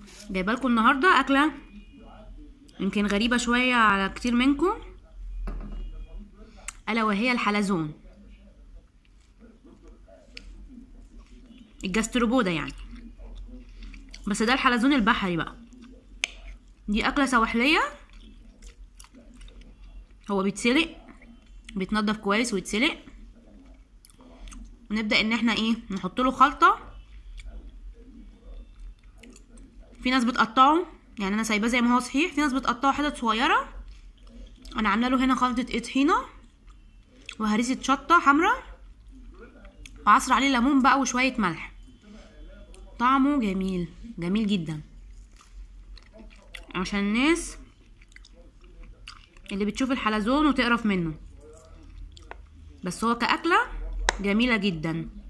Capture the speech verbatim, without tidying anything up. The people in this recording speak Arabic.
جايبه لكم النهارده اكله يمكن غريبه شويه على كتير منكم، الا وهي الحلزون، الجاستروبودا يعني، بس ده الحلزون البحري بقى. دي اكله سواحليه، هو بيتسلق، بيتنضف كويس ويتسلق، ونبدا ان احنا ايه نحط له خلطه. في ناس بتقطعه، يعني انا سايباه زي ما هو صحيح، في ناس بتقطعه حتت صغيره. انا عامله له هنا خلطه ايه، طحينه وهريسه شطه حمراء وعصر عليه ليمون بقى وشويه ملح. طعمه جميل جميل جدا، عشان الناس اللي بتشوف الحلزون وتقرف منه، بس هو كأكلة جميلة جدا.